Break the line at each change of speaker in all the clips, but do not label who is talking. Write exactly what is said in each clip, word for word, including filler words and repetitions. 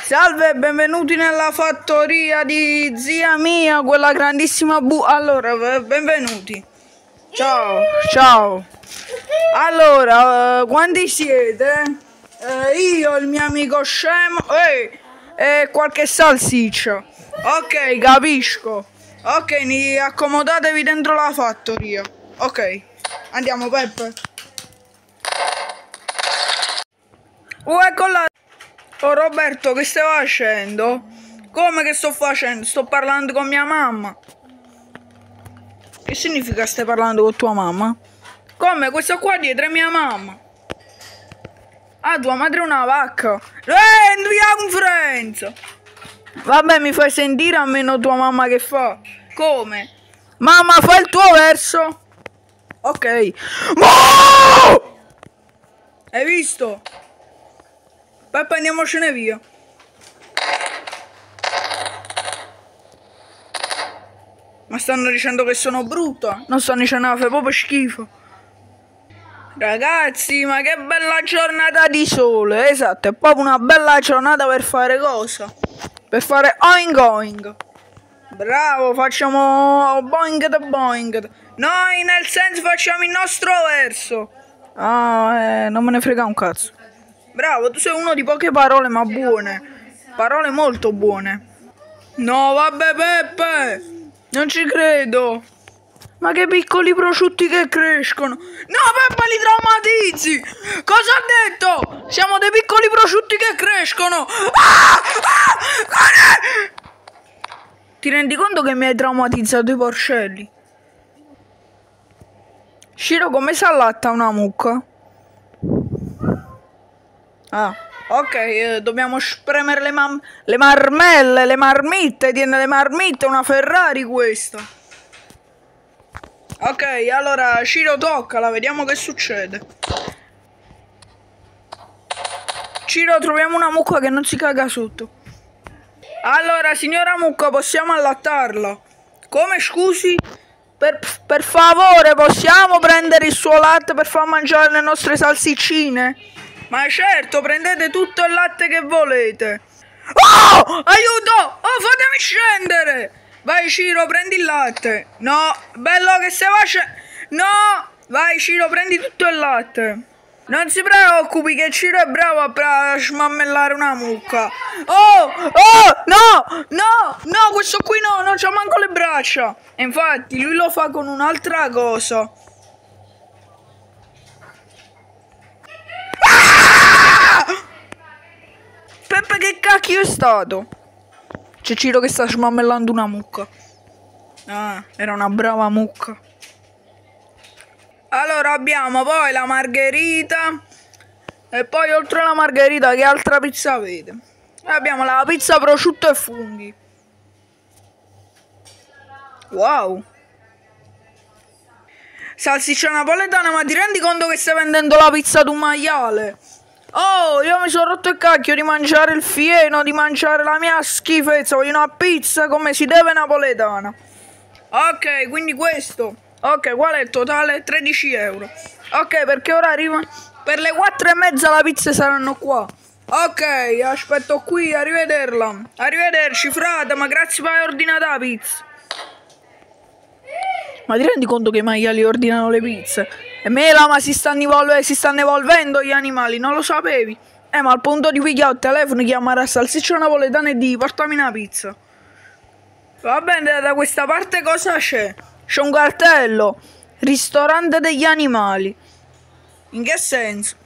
Salve e benvenuti nella fattoria di zia mia, quella grandissima bu... Allora, benvenuti. Ciao, ciao. Allora, uh, quanti siete? Uh, io, il mio amico scemo e eh, qualche salsiccia. Ok, capisco. Ok, ni accomodatevi dentro la fattoria. Ok, andiamo Peppe. Oh, ecco là. Oh Roberto, che stai facendo? Come che sto facendo? Sto parlando con mia mamma. Che significa stai parlando con tua mamma? Come? Questa qua dietro è mia mamma. Ah, tua madre è una vacca. Eh, entri a conferenza. Vabbè, mi fai sentire almeno tua mamma che fa? Come? Mamma, fai il tuo verso. Ok. Mo! Hai visto? Peppe, andiamocene via. Ma stanno dicendo che sono brutta? Non stanno dicendo che fa proprio schifo. Ragazzi, ma che bella giornata di sole. Esatto, è proprio una bella giornata per fare cosa? Per fare oing oing. Bravo, facciamo boing da boing. Noi nel senso facciamo il nostro verso. Ah, eh, non me ne frega un cazzo. Bravo, tu sei uno di poche parole ma buone. Parole molto buone. No, vabbè Peppe, non ci credo. Ma che piccoli prosciutti che crescono. No Peppe, li traumatizzi. Cosa ha detto? Siamo dei piccoli prosciutti che crescono. Ah! Ah! Ti rendi conto che mi hai traumatizzato i porcelli? Shiro, come si allatta una mucca? Ah, ok, eh, dobbiamo spremere le, mam le marmelle, le marmitte, tiene le marmitte, una Ferrari questa. Ok, allora Ciro toccala, vediamo che succede. Ciro, troviamo una mucca che non si caga sotto. Allora, signora mucca, possiamo allattarla? Come, scusi? Per, per favore, possiamo prendere il suo latte per far mangiare le nostre salsiccine? Ma certo, prendete tutto il latte che volete. Oh, aiuto! Oh, fatemi scendere! Vai Ciro, prendi il latte. No, bello che stai facendo. No, vai Ciro, prendi tutto il latte. Non si preoccupi che Ciro è bravo a smammellare una mucca. Oh, oh, no, no, no, questo qui no, non c'ha manco le braccia. E infatti lui lo fa con un'altra cosa. Peppe, che cacchio è stato? C'è Ciro che sta smammellando una mucca. Ah, era una brava mucca. Allora abbiamo poi la margherita. E poi oltre alla margherita che altra pizza avete? Abbiamo la pizza prosciutto e funghi. Wow. Salsiccia napoletana, ma ti rendi conto che stai vendendo la pizza d'un maiale? Oh, io mi sono rotto il cacchio di mangiare il fieno, di mangiare la mia schifezza. Voglio una pizza come si deve napoletana. Ok, quindi questo. Ok, qual è il totale? tredici euro. Ok, perché ora arriva? Per le quattro e mezza la pizza saranno qua. Ok, aspetto qui, arrivederla. Arrivederci, frate, ma grazie per aver ordinato la pizza. Ma ti rendi conto che i maiali ordinano le pizze? E mela, ma si stanno, evolve, si stanno evolvendo gli animali, non lo sapevi? Eh, ma al punto di pigliare il telefono, chiamare a salsiccia napoletana e di portami una pizza. Va bene, da questa parte cosa c'è? C'è un cartello. Ristorante degli animali. In che senso?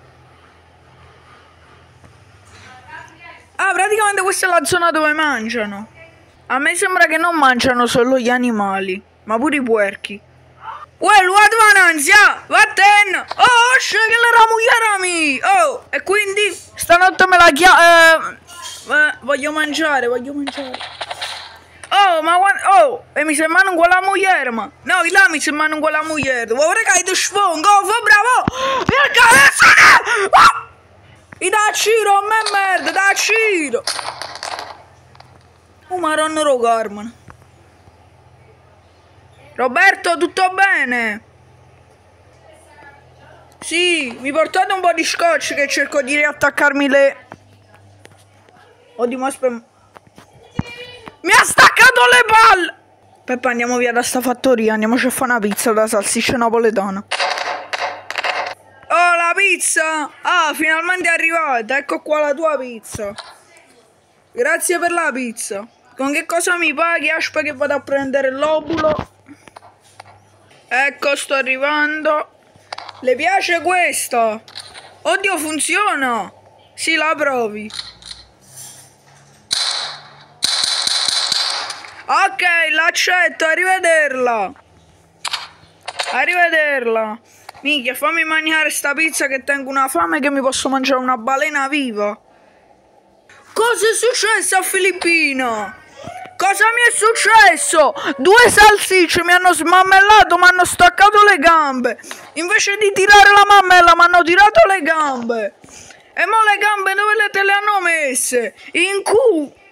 Ah, praticamente questa è la zona dove mangiano. A me sembra che non mangiano solo gli animali, ma pure i puerchi. Uè, luato vananzia, vatten! Oh, osce, che l'era mugliera mi! Oh, e quindi stanotte me la chiamo. Eh, eh, voglio mangiare, voglio mangiare. Oh, ma guarda, oh, e mi sembra non quella moglie, ma. No, là mi sembra non quella moglie. Vuoi vedere che hai di sfongo? Oh, fa bravo! Via cabezzone! Oh! I da Ciro, a me merda, da Ciro! Oh, maronna ro Carmen. Roberto, tutto bene? Sì, mi portate un po' di scotch che cerco di riattaccarmi le... Oddio, ma aspetta. Mi ha staccato le palle! Peppa, andiamo via da sta fattoria, andiamoci a fare una pizza da salsiccia napoletana. Oh, la pizza! Ah, finalmente è arrivata, ecco qua la tua pizza. Grazie per la pizza. Con che cosa mi paghi? Aspetta che vado a prendere l'ovulo. Ecco, sto arrivando. Le piace questa? Oddio, funziona! Sì, la provi. Ok, l'accetto, arrivederla. Arrivederla. Minchia, fammi mangiare sta pizza che tengo una fame che mi posso mangiare una balena viva. Cosa è successo a Filippino? Cosa mi è successo? Due salsicce mi hanno smammellato, mi hanno staccato le gambe. Invece di tirare la mammella mi hanno tirato le gambe. E mo le gambe dove le te le hanno messe? In cu...